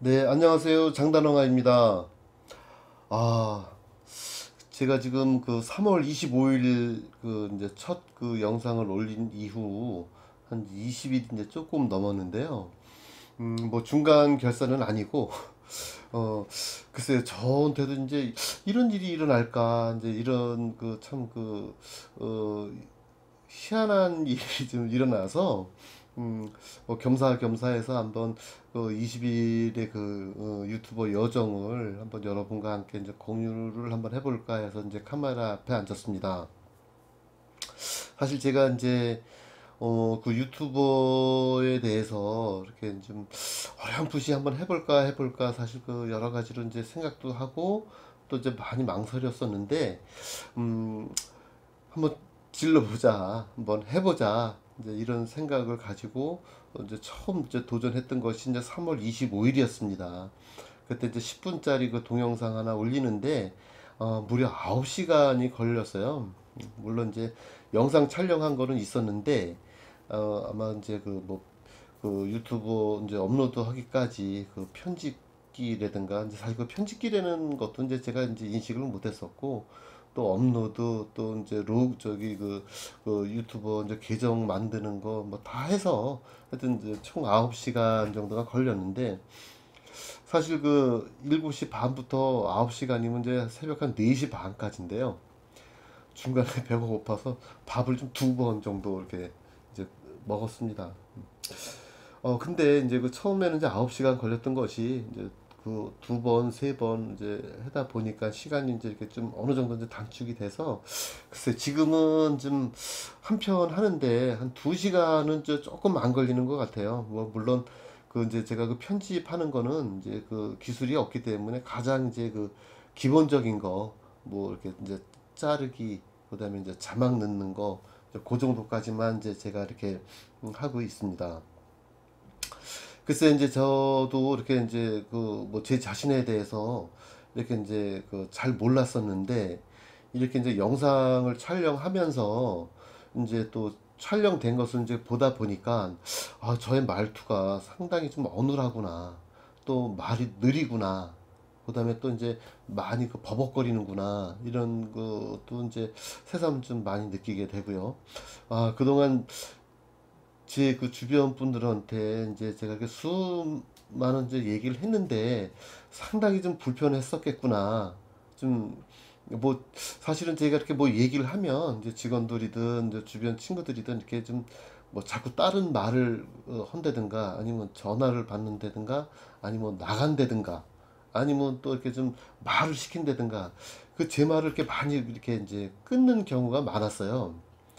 네, 안녕하세요. 장단영아입니다. 아, 제가 지금 그 3월 25일 그 이제 첫 그 영상을 올린 이후 한 20일 이제 조금 넘었는데요. 뭐 중간 결산은 아니고, 어, 글쎄요, 저한테도 이제 이런 일이 일어날까, 이제 이런 그 참 그, 희한한 일이 좀 일어나서 뭐 겸사겸사해서 한번 그 20일의 그 유튜버 여정을 한번 여러분과 함께 이제 공유를 한번 해볼까 해서 이제 카메라 앞에 앉았습니다. 사실 제가 이제 그 유튜버에 대해서 이렇게 좀 어렴풋이 한번 해볼까 사실 그 여러 가지로 이제 생각도 하고 또 이제 많이 망설였었는데 음 한번 질러보자, 한번 해보자, 이제 이런 생각을 가지고 이제 처음 이제 도전했던 것이 이제 3월 25일이었습니다. 그때 이제 10분짜리 그 동영상 하나 올리는데 무려 9시간이 걸렸어요. 물론 이제 영상 촬영한 거는 있었는데 아마 이제 그 유튜브 이제 업로드 하기까지 그 편집기라든가 이제 사실 그 편집기라는 것도 이제 제가 이제 인식을 못했었고 또 업로드 또 이제 저기 그 유튜버 이제 계정 만드는 거 뭐 다 해서 하여튼 이제 총 9시간 정도가 걸렸는데 사실 그 7시 반부터 9시간이면 이제 새벽 한 4시 반까지인데요. 중간에 배가 고파서 밥을 좀 2번 정도 이렇게 이제 먹었습니다. 근데 이제 그 처음에는 이제 9시간 걸렸던 것이 이제 그 2번, 3번 이제 하다 보니까 시간이 이제 이렇게 좀 어느 정도 이제 단축이 돼서 글쎄 지금은 좀 한편 하는데 한 2시간은 조금 안 걸리는 것 같아요. 뭐 물론 그 이제 제가 그 편집하는 거는 이제 그 기술이 없기 때문에 가장 이제 그 기본적인 거 뭐 이렇게 이제 자르기 그다음에 이제 자막 넣는 거 그 정도까지만 이제 제가 이렇게 하고 있습니다. 글쎄 이제 저도 이렇게 이제 그 뭐 제 자신에 대해서 이렇게 이제 그 잘 몰랐었는데 이렇게 이제 영상을 촬영하면서 이제 또 촬영된 것을 이제 보다 보니까 저의 말투가 상당히 좀 어눌하구나. 또 말이 느리구나. 그다음에 또 이제 많이 그 버벅거리는구나. 이런 것도 이제 새삼 좀 많이 느끼게 되고요. 그동안 제 그 주변 분들한테 이제 제가 그 수많은 이제 얘기를 했는데 상당히 좀 불편했었겠구나. 좀 뭐 사실은 제가 이렇게 뭐 얘기를 하면 이제 직원들이든 이제 주변 친구들이든 이렇게 좀 뭐 자꾸 다른 말을 한다든가 아니면 전화를 받는다든가 아니면 나간다든가 아니면 또 이렇게 좀 말을 시킨다든가 그 제 말을 이렇게 많이 이렇게 이제 끊는 경우가 많았어요.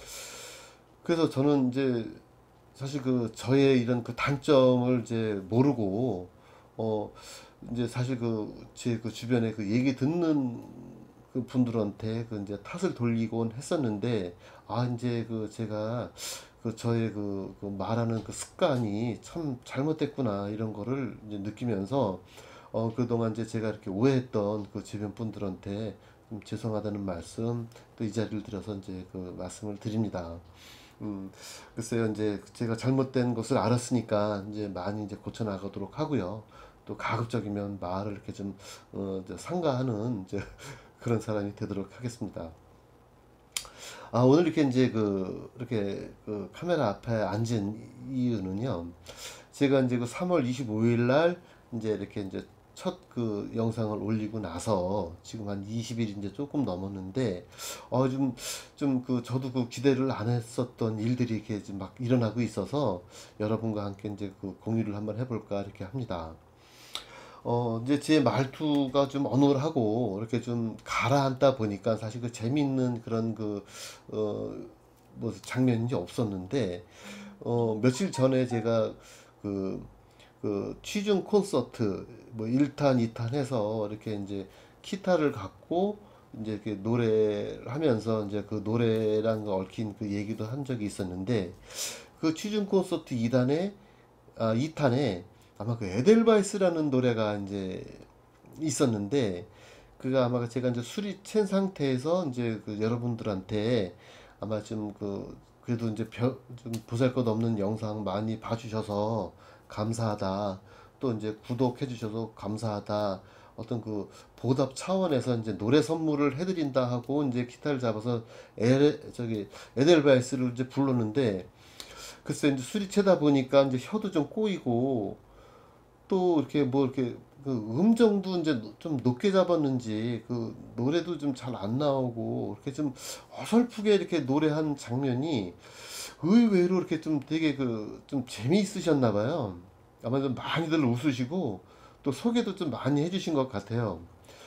그래서 저는 이제 사실 그 저의 이런 그 단점을 이제 모르고 어 이제 사실 그 제 그 주변에 그 얘기 듣는 그 분들한테 그 이제 탓을 돌리곤 했었는데 이제 그 제가 그 저의 그 말하는 그 습관이 참 잘못됐구나 이런 거를 이제 느끼면서 그동안 이제 제가 이렇게 오해했던 그 주변 분들한테 좀 죄송하다는 말씀 또 이 자리를 들어서 이제 그 말씀을 드립니다. 음, 글쎄요, 이제 제가 잘못된 것을 알았으니까 이제 많이 이제 고쳐 나가도록 하고요. 또 가급적이면 말을 이렇게 좀, 이제 상가하는 이제 그런 사람이 되도록 하겠습니다. 오늘 이렇게 이제 이렇게 그 카메라 앞에 앉은 이유는요. 제가 이제 그 3월 25일 날 이제 이렇게 이제 첫 그 영상을 올리고 나서 지금 한 20일 이제 조금 넘었는데 좀 그 저도 그 기대를 안 했었던 일들이 이렇게 좀 막 일어나고 있어서 여러분과 함께 이제 그 공유를 한번 해볼까 이렇게 합니다. 이제 제 말투가 좀 어눌하고 이렇게 좀 가라앉다 보니까 사실 그 재밌는 그런 뭐 장면이 없었는데 며칠 전에 제가 그 취중 콘서트 뭐 1탄, 2탄 해서 이렇게 이제 기타를 갖고 이제 이렇게 노래를 하면서 이제 그 노래랑 얽힌 그 얘기도 한 적이 있었는데 그 취중 콘서트 2탄에 아마 그 에델바이스라는 노래가 이제 있었는데 그가 아마 제가 이제 술이 취한 상태에서 이제 그 여러분들한테 아마 좀 그래도 이제 좀 보잘것없는 영상 많이 봐주셔서 감사하다. 또 이제 구독해 주셔서 감사하다. 어떤 그 보답 차원에서 이제 노래 선물을 해드린다 하고 이제 기타를 잡아서 에델바이스를 이제 불렀는데, 글쎄 이제 술이 채다 보니까 이제 혀도 좀 꼬이고, 또 이렇게 뭐 이렇게 그 음정도 이제 좀 높게 잡았는지 그 노래도 좀 잘 안 나오고, 이렇게 좀 어설프게 이렇게 노래한 장면이 의외로 이렇게 좀 되게 그 좀 재미있으셨나 봐요. 아마 좀 많이들 웃으시고 또 소개도 좀 많이 해주신 것 같아요.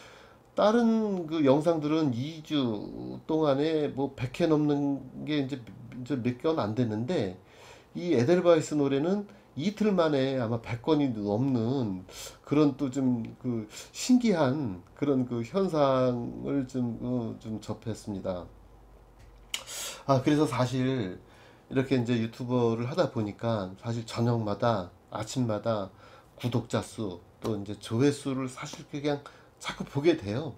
다른 그 영상들은 2주 동안에 뭐 100회 넘는 게 이제 몇 건 안 됐는데, 이 에델바이스 노래는 이틀 만에 아마 100건이 넘는 그런 또 좀 그 신기한 그런 그 현상을 좀 접했습니다. 그래서 사실 이렇게 이제 유튜버를 하다 보니까 사실 저녁마다 아침마다 구독자 수 또 이제 조회수를 사실 그냥 자꾸 보게 돼요.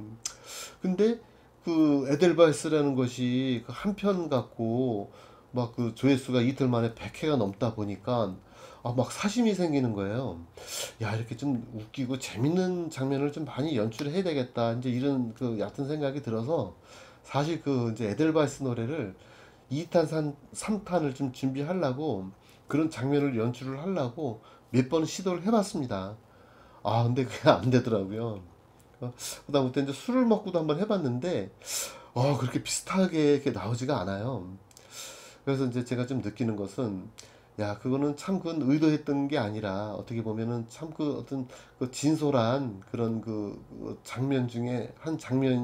근데 그 에델바이스라는 것이 그 한 편 갖고 막 그 조회수가 이틀 만에 100회가 넘다 보니까 막 사심이 생기는 거예요. 야, 이렇게 좀 웃기고 재밌는 장면을 좀 많이 연출해야 되겠다. 이제 이런 그 얕은 생각이 들어서 사실 그 이제 에델바이스 노래를 2탄, 3탄을 좀 준비하려고 그런 장면을 연출을 하려고 몇 번 시도를 해봤습니다. 근데 그게 안 되더라고요. 그다음부터 이제 술을 먹고도 한번 해봤는데, 그렇게 비슷하게 이렇게 나오지가 않아요. 그래서 이제 제가 좀 느끼는 것은, 야, 그거는 참 그건 의도했던 게 아니라 어떻게 보면은 참 그 어떤 그 진솔한 그런 그 장면 중에 한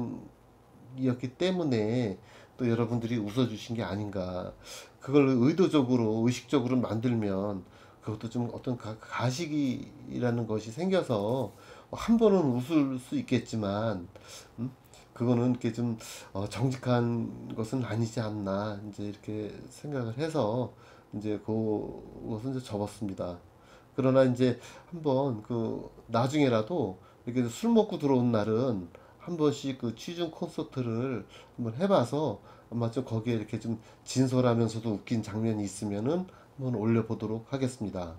장면이었기 때문에 또 여러분들이 웃어주신 게 아닌가. 그걸 의도적으로, 의식적으로 만들면 그것도 좀 어떤 가식이라는 것이 생겨서 한 번은 웃을 수 있겠지만, 음? 그거는 이렇게 좀 정직한 것은 아니지 않나 이제 이렇게 생각을 해서 이제 그것은 이제 접었습니다. 그러나 이제 한번 그 나중에라도 이렇게 술 먹고 들어온 날은 한 번씩 그 취중 콘서트를 한번 해봐서 아마 좀 거기에 이렇게 좀 진솔하면서도 웃긴 장면이 있으면은 한번 올려보도록 하겠습니다.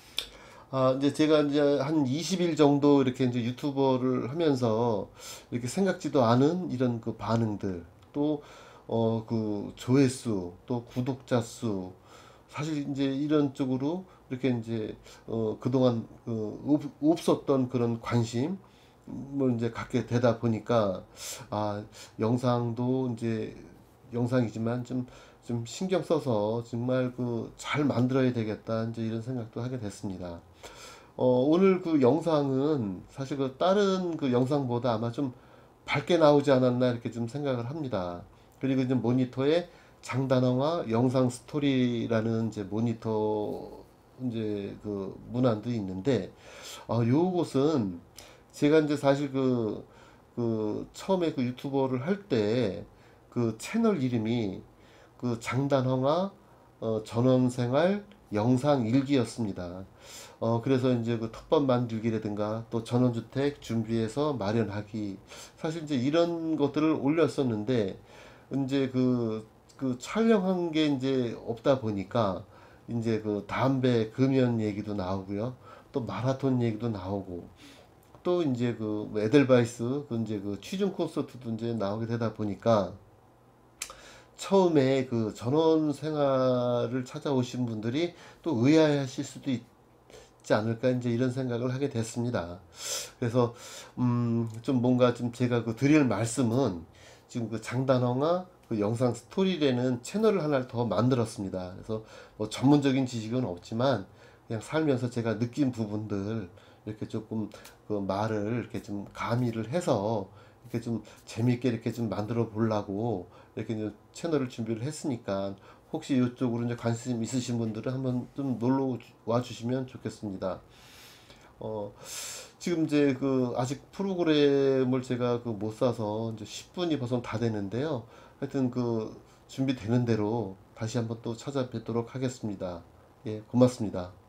이제 제가 이제 한 20일 정도 이렇게 이제 유튜버를 하면서 이렇게 생각지도 않은 이런 그 반응들, 또, 그 조회수, 또 구독자 수, 사실 이제 이런 쪽으로 이렇게 이제, 그동안 없었던 그런 관심을 이제 갖게 되다 보니까, 영상도 이제 영상이지만 좀 신경 써서 정말 그 잘 만들어야 되겠다, 이제 이런 생각도 하게 됐습니다. 오늘 그 영상은 사실 그 다른 그 영상보다 아마 좀 밝게 나오지 않았나 이렇게 좀 생각을 합니다. 그리고 이제 모니터에 장단어와 영상 스토리라는 이제 모니터 이제 그 문안도 있는데, 요것은 제가 이제 사실 그 처음에 그 유튜버를 할 때 그 채널 이름이 그 장단홍아 전원생활 영상 일기였습니다. 그래서 이제 그 텃밭 만들기라든가 또 전원주택 준비해서 마련하기, 사실 이제 이런 것들을 올렸었는데, 이제 그 촬영한 게 이제 없다 보니까 이제 그 담배 금연 얘기도 나오고요. 또 마라톤 얘기도 나오고, 또 이제 그뭐 에델바이스 그 이제 그 취중 콘서트도 이제 나오게 되다 보니까 처음에 그 전원 생활을 찾아오신 분들이 또 의아해하실 수도 있지 않을까 이제 이런 생각을 하게 됐습니다. 그래서 좀 뭔가 좀 제가 그 드릴 말씀은, 지금 그 장단어가 그 영상 스토리라는 채널을 하나를 더 만들었습니다. 그래서 뭐 전문적인 지식은 없지만 그냥 살면서 제가 느낀 부분들 이렇게 조금 그 말을 이렇게 좀 가미를 해서 이렇게 좀 재밌게 이렇게 좀 만들어 보려고 이렇게 이제 채널을 준비를 했으니까, 혹시 이쪽으로 이제 관심 있으신 분들은 한번 좀 놀러 와 주시면 좋겠습니다. 어, 지금 이제 그 아직 프로그램을 제가 그 못 사서 이제 10분이 벌써 다 되는데요. 하여튼 그 준비되는 대로 다시 한번 또 찾아뵙도록 하겠습니다. 예, 고맙습니다.